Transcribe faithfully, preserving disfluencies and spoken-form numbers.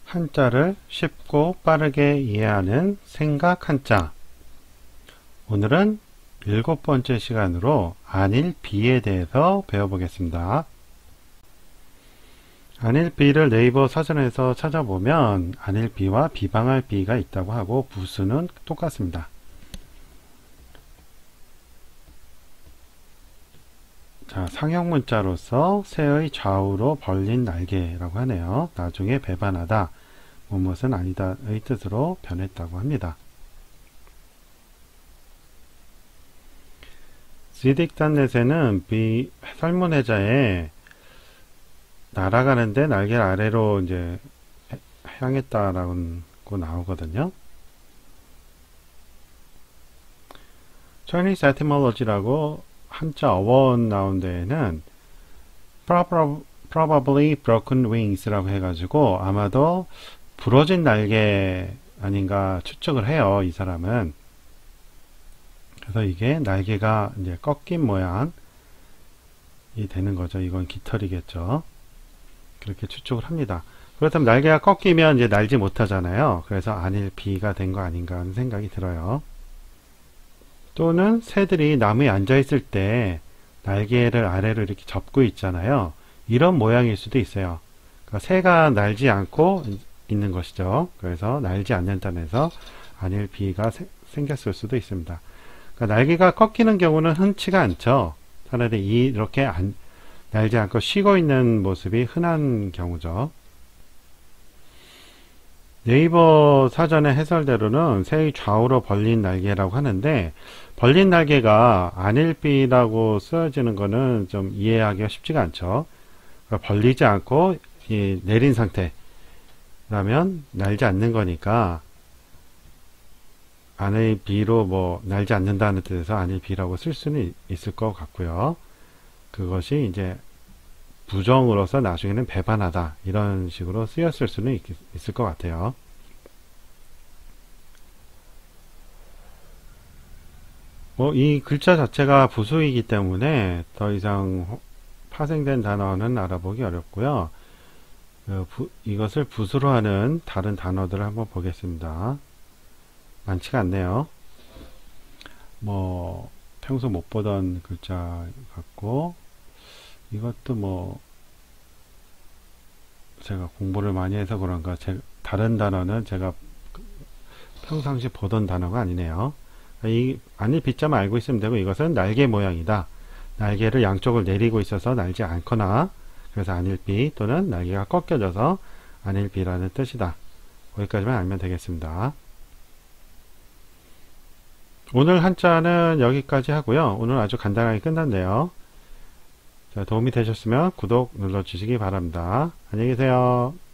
한자를 쉽고 빠르게 이해하는 생각 한자. 오늘은 일곱 번째 시간으로 안일 비에 대해서 배워보겠습니다. 안일 비를 네이버 사전에서 찾아보면 안일 비와 비방할 비가 있다고 하고 부수는 똑같습니다. 자, 상형 문자로서 새의 좌우로 벌린 날개라고 하네요. 나중에 배반하다, 무엇은 아니다의 뜻으로 변했다고 합니다. 지딕단넷에는 비 설문해자에 날아가는데 날개를 아래로 이제 향했다라고 나오거든요. Chinese etymology라고 한자 어원 나온 데에는 probably broken wings라고 해가지고 아마도 부러진 날개 아닌가 추측을 해요, 이 사람은. 그래서 이게 날개가 이제 꺾인 모양이 되는 거죠. 이건 깃털이겠죠. 그렇게 추측을 합니다. 그렇다면 날개가 꺾이면 이제 날지 못하잖아요. 그래서 안일 비가 된 거 아닌가 하는 생각이 들어요. 또는 새들이 나무에 앉아 있을 때 날개를 아래로 이렇게 접고 있잖아요. 이런 모양일 수도 있어요. 그러니까 새가 날지 않고 있는 것이죠. 그래서 날지 않는다는 데서 안일 비가 세, 생겼을 수도 있습니다. 그러니까 날개가 꺾이는 경우는 흔치가 않죠. 차라리 이렇게 안, 날지 않고 쉬고 있는 모습이 흔한 경우죠. 네이버 사전의 해설대로는 새의 좌우로 벌린 날개라고 하는데, 벌린 날개가 안일비라고 쓰여지는 거는 좀 이해하기가 쉽지가 않죠. 그러니까 벌리지 않고 이 내린 상태라면 날지 않는 거니까 안일비로 뭐 날지 않는다는 뜻에서 안일비라고 쓸 수는 있을 것 같고요. 그것이 이제 부정으로서 나중에는 배반하다 이런 식으로 쓰였을 수는 있, 있을 것 같아요. 뭐 이 글자 자체가 부수이기 때문에 더 이상 파생된 단어는 알아보기 어렵고요. 그 부, 이것을 부수로 하는 다른 단어들을 한번 보겠습니다. 많지가 않네요. 뭐 평소 못 보던 글자 같고, 이것도 뭐 제가 공부를 많이 해서 그런가 제, 다른 단어는 제가 평상시 보던 단어가 아니네요. 이 안일 비자만 알고 있으면 되고, 이것은 날개 모양이다. 날개를 양쪽을 내리고 있어서 날지 않거나, 그래서 안일비 또는 날개가 꺾여져서 안일비라는 뜻이다. 거기까지만 알면 되겠습니다. 오늘 한자는 여기까지 하고요. 오늘 아주 간단하게 끝났네요. 자, 도움이 되셨으면 구독 눌러주시기 바랍니다. 안녕히 계세요.